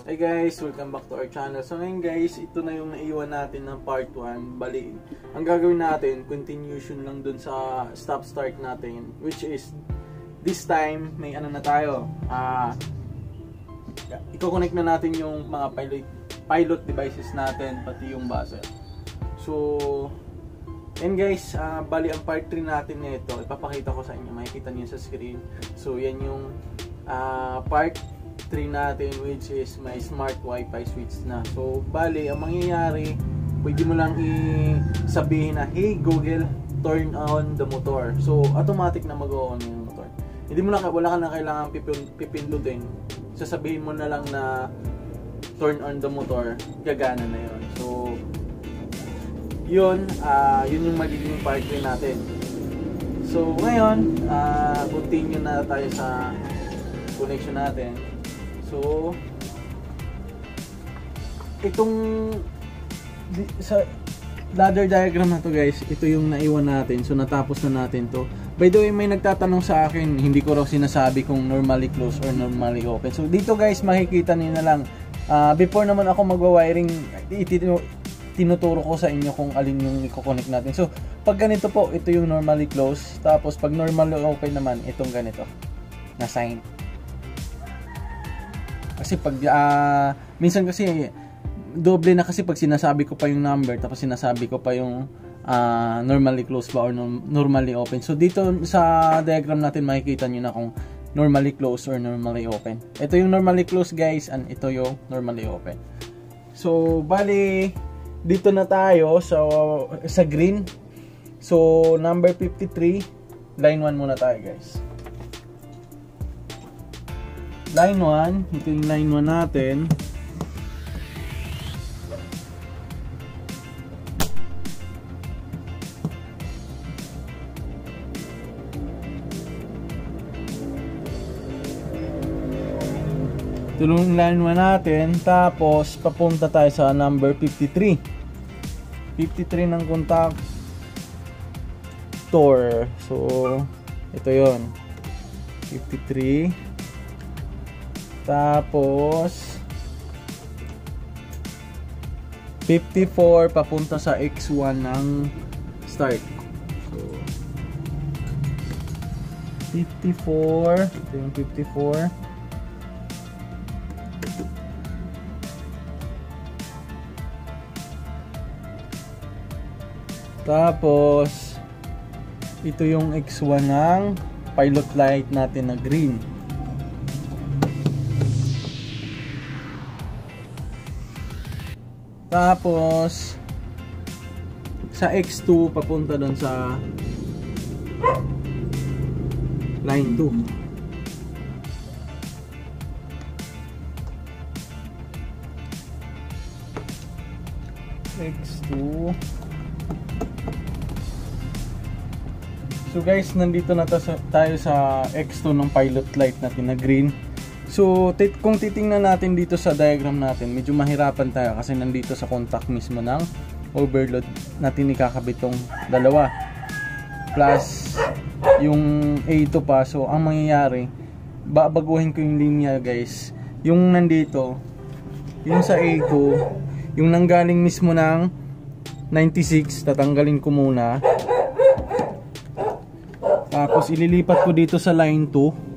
Hey guys, welcome back to our channel. So ngayon guys, ito na yung naiwan natin ng part 1. Bali, ang gagawin natin, continuation lang dun sa stop start natin, which is this time may ano na tayo. I-connect na natin yung mga pilot devices natin, pati yung buzzer. So and guys, bali ang part 3 natin nito, ipapakita ko sa inyo, makikita niyo sa screen. So yan yung part 3 natin, which is may smart wifi switch na. So bali ang mangyayari, pwede mo lang i-sabihin na, hey Google, turn on the motor. So automatic na mag-on yung motor. Hindi mo na, wala ka na kailangan pipindutin. Sasabihin mo na lang na turn on the motor, gagana na yun. So yun yung magiging part 3 natin. So ngayon, continue na tayo sa connection natin. So itong sa ladder diagram na to guys, ito yung naiwan natin. So natapos na natin to. By the way, may nagtatanong sa akin, hindi ko raw sinasabi kung normally close or normally open. So dito guys, makikita niyo na lang. Before naman ako magwa-wiring, tinuturo ko sa inyo kung alin yung i-connect natin. So pag ganito po, ito yung normally close. Tapos pag normally open naman, itong ganito na sign. Kasi pag minsan kasi doble na, kasi pag sinasabi ko pa yung number tapos sinasabi ko pa yung normally close ba or normally open. So dito sa diagram natin makikita nyo na kung normally close or normally open. Ito yung normally close guys, and ito yung normally open. So bali dito na tayo sa green. So number 53, line 1 muna tayo guys. Line 1, ito yung line 1 natin. Ito yung line 1 natin. Tapos papunta tayo sa number 53. 53 ng contactor. So ito yon, 53. Tapos 54 papunta sa X1 ng start. So 54, ito yung 54. Tapos ito yung X1 ng pilot light natin na green. Tapos sa X2 papunta doon sa line 2. X2. So guys, nandito na tayo sa X2 ng pilot light natin na green. So kung titingnan natin dito sa diagram natin, medyo mahirapan tayo kasi nandito sa contact mismo ng overload natin ikakabit tong dalawa. Plus yung A2 pa. So ang mangyayari, babaguhin ko yung linya guys. Yung nandito, yung sa A2, yung nanggaling mismo ng 96, tatanggalin ko muna. Tapos ililipat ko dito sa line 2.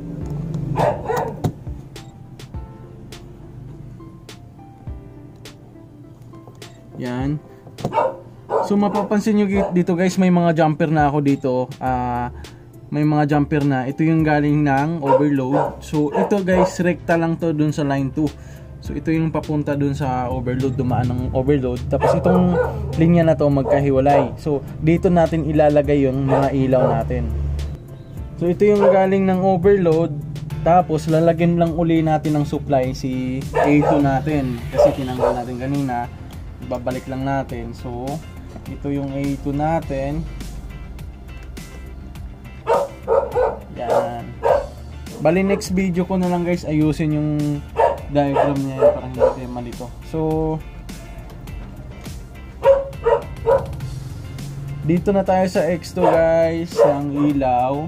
Yan. So mapapansin nyo dito guys, may mga jumper na ako dito. May mga jumper na. Ito yung galing ng overload. So ito guys, rekta lang to dun sa line 2. So ito yung papunta dun sa overload, dumaan ng overload. Tapos itong linya na to magkahiwalay. So dito natin ilalagay yung mga ilaw natin. So ito yung galing ng overload. Tapos lalagyan lang uli natin ng supply si A2 natin. Kasi tinanggal natin kanina. Babalik lang natin. So ito yung A2 natin. Yan. Bali next video ko na lang guys, ayusin yung diagram niya para hindi tayo malito. So dito na tayo sa X2 guys, ang ilaw.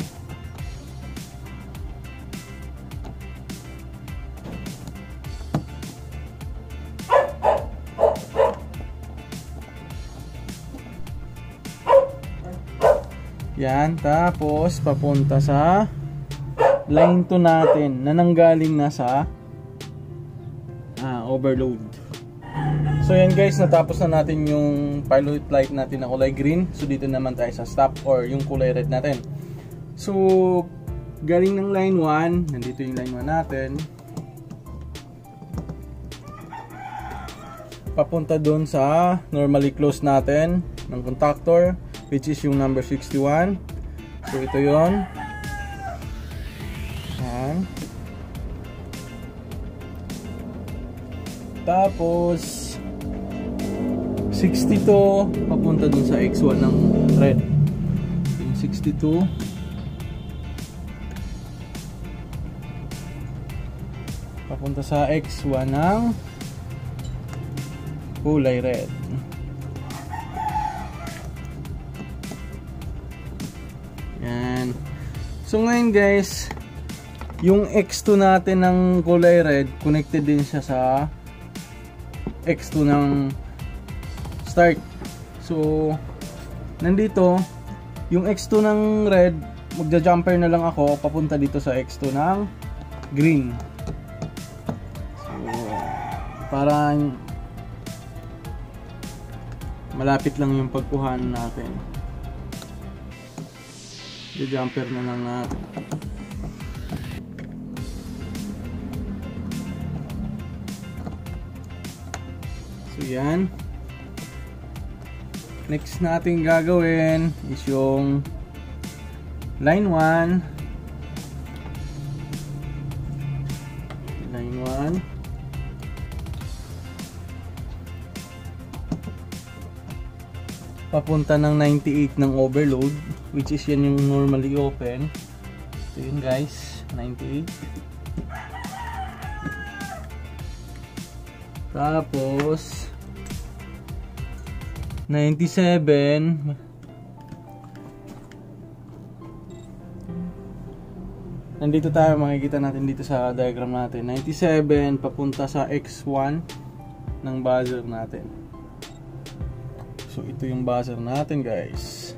Yan, tapos papunta sa line 2 natin na nanggaling na sa overload. So yan guys, natapos na natin yung pilot light natin na kulay green. So dito naman tayo sa stop or yung kulay red natin. So galing ng line 1, nandito yung line 1 natin, papunta doon sa normally close natin ng contactor, which is yung number 61. So ito yon. Yan. Tapos 62 papunta dun sa X1 ng red. Yung 62 papunta sa X1 ng kulay red. Yan. So ngayon guys, yung X2 natin ng kulay red, connected din siya sa X2 ng start. So nandito yung X2 ng red, magja-jumper na lang ako papunta dito sa X2 ng green. So para malapit lang yung pagkuhan natin, i-jumper na lang natin. So yan. Next natin gagawin is yung line 1. Line 1. Papunta ng 98 ng overload, which is yan yung normally open. Ito yun guys, 98. Tapos 97. Nandito tayo, makikita natin dito sa diagram natin. 97 papunta sa X1 ng buzzer natin. So ito yung buzzer natin guys.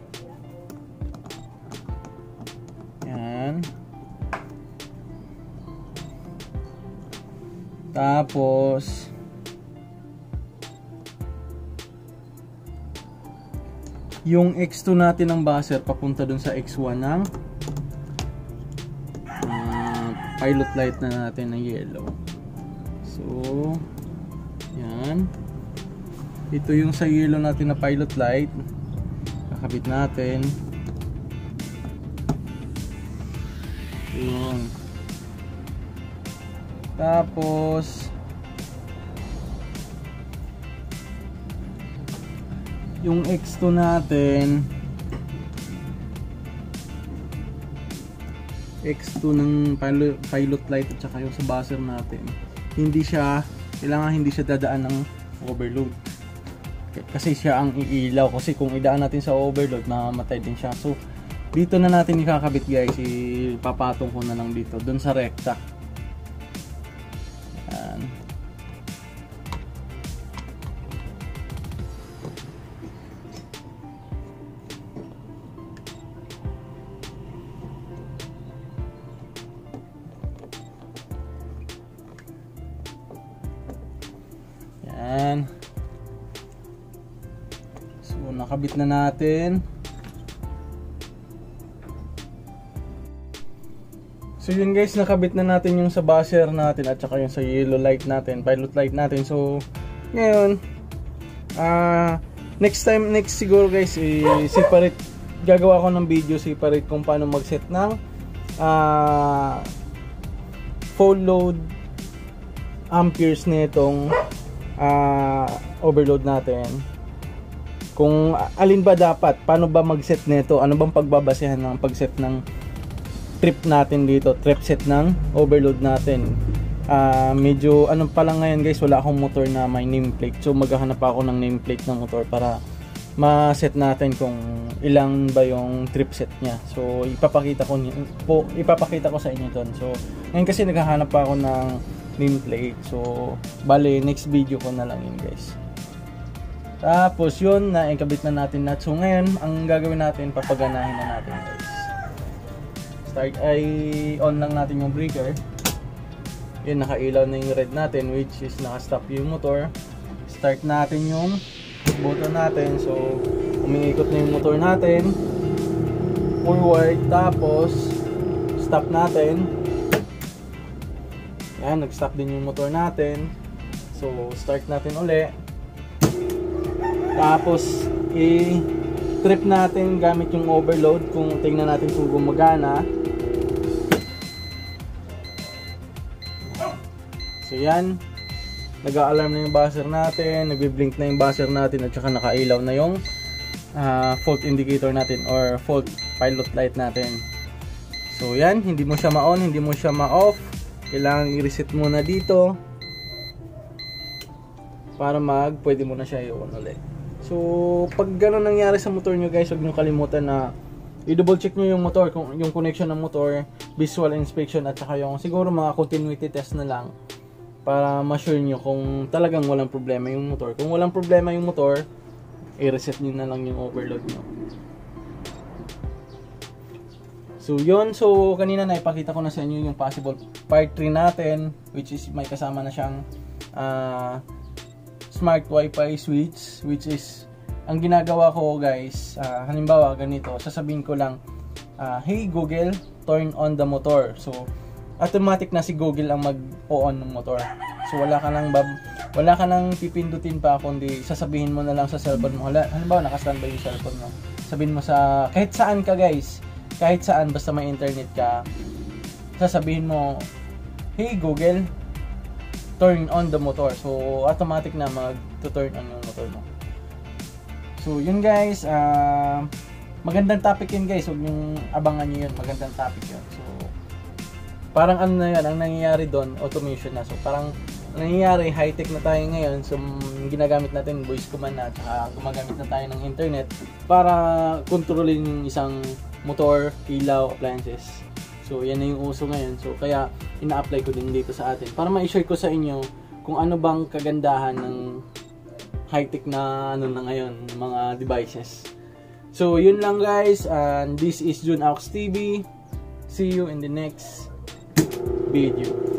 Yan. Tapos yung X2 natin ng buzzer papunta dun sa X1 ng pilot light na natin na yellow. So yan. Ito yung sa yellow natin na pilot light. Kakabit natin. Yun. Tapos yung X2 natin, X2 ng pilot light at saka yung sa buzzer natin, hindi siya, kailangan hindi siya dadaan ng overload. Kasi siya ang iilaw, kasi kung idaan natin sa overload, mamamatay din siya. So dito na natin ikakabit guys, ipapatong ko na lang dito dun sa rekta. Yan. Yan. Nakabit na natin. So yun guys, nakabit na natin yung sa buzzer natin at saka yung sa yellow light natin, pilot light natin. So ngayon, next siguro guys, separate, gagawa ko ng video separate kung paano mag-set ng full load amperes nitong overload natin. Kung alin ba dapat, paano ba mag-set nito, ano bang pagbabasehan ng pag-set ng trip natin dito, trip set ng overload natin. Medyo ano pa lang ngayon guys, wala akong motor na may nameplate, so maghahanap ako ng nameplate ng motor para ma-set natin kung ilang ba yung trip set niya. So ipapakita ko sa inyo doon. So ngayon kasi naghahanap pa ako ng nameplate, so bale next video ko na lang yun guys. Tapos yun, naikabit na natin na. So ngayon, ang gagawin natin, papaganahin na natin guys. Start ay on lang natin yung breaker. Yun, nakailaw na yung red natin, which is naka-stop yung motor. Start natin yung button natin. So umingikot na yung motor natin forward, tapos stop natin. Yan, nag-stop din yung motor natin. So start natin uli. Tapos i-trip natin gamit yung overload, kung tingnan natin kung gumagana. So yan, nag-a-alarm na yung buzzer natin, nagbi-blink na yung buzzer natin, at saka nakailaw na yung fault indicator natin or fault pilot light natin. So yan, hindi mo siya ma-on, hindi mo siya ma-off. Kailangan i-reset muna dito para pwede mo na siya i-on ulit. So pag gano'n nangyari sa motor nyo guys, huwag nyo kalimutan na i-double check nyo yung motor, kung yung connection ng motor, visual inspection, at saka yung siguro mga continuity test na lang, para ma-sure nyo kung talagang walang problema yung motor. Kung walang problema yung motor, i-reset nyo na lang yung overload nyo. So yun, so kanina naipakita ko na sa inyo yung possible part 3 natin, which is may kasama na siyang smart wifi switch, which is ang ginagawa ko guys, halimbawa ganito, sasabihin ko lang, hey Google, turn on the motor. So automatic na si Google ang mag-on ng motor. So wala ka nang pipindutin pa, kundi sasabihin mo na lang sa cellphone mo. Halimbawa naka-standby yung cellphone mo, sabihin mo sa kahit saan ka guys, kahit saan, basta may internet ka, sasabihin mo, hey Google, turn on the motor. So automatic na mag-turn on yung motor mo. So yun guys, magandang topic yun guys, huwag yung abangan nyo yun, magandang topic yun. So parang ano na yan, ang nangyayari doon, automation na. So parang nangyayari, high-tech na tayo ngayon. So ginagamit natin voice command na, at gumagamit na tayo ng internet para kontrolin yung isang motor, ilaw, appliances. So yan na yung uso ngayon. So kaya ina-apply ko din dito sa atin para ma-share ko sa inyo kung ano bang kagandahan ng high-tech na ano na ngayon, mga devices. So yun lang guys, and this is Jun Aux TV. See you in the next video.